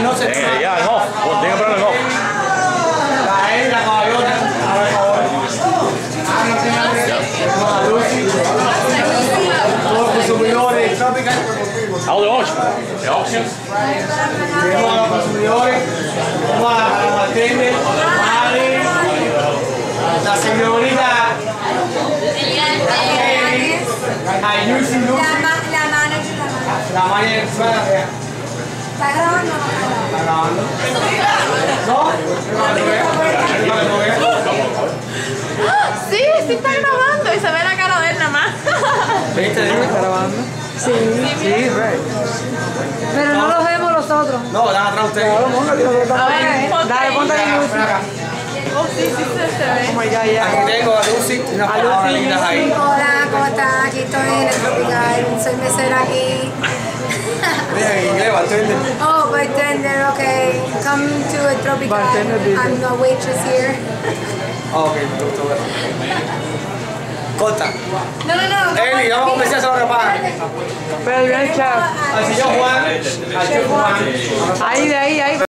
no se ya, en off. Tiene que ponerlo en off. La E y la caballona. A ver, por favor. Todos los consumidores Tropical. Algo de 8. Tenemos a los consumidores. Tenemos a la bartender, Mari, la señorita a Lucy. La manager. ¿Está grabando? ¿Está grabando? ¿No? Sí, sí está grabando y se ve la cara de él nada más. ¿Viste? ¿Está grabando? Sí. Sí, Pero no los vemos los otros. no, dan atrás ustedes. A ver, Dale, ponte ahí, Lucy. Oh, sí, sí se ve. Aquí tengo a Lucy y unas palabras lindas ahí. Hola, ¿cómo estás? Aquí estoy en el Tropical. Soy mesera aquí. Mira, en inglés, bartender. Oh, bartender, okay. Come to a Tropical. I'm the waitress here. Ok, me gustó ver. Corta. No. Eli, vamos a comenzar a hacer lo que pagan. Pero el gran chef. Al señor Juan. Al señor Juan. Ahí, de ahí.